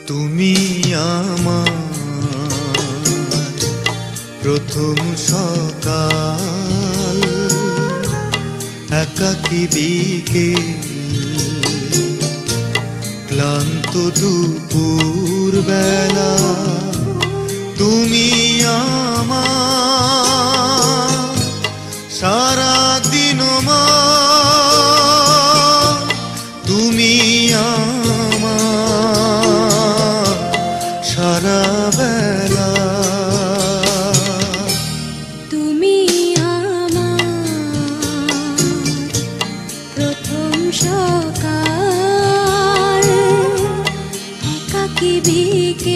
তুমি আমার প্রথম সকাল, একাকী বিকেল, ক্লান্ত দুপুর বেলা। তুমি আমার সারাদিন মা, তুমি আমার সারা বেলা। তুমি আমার প্রথম সকাল, একাকী বিকেল,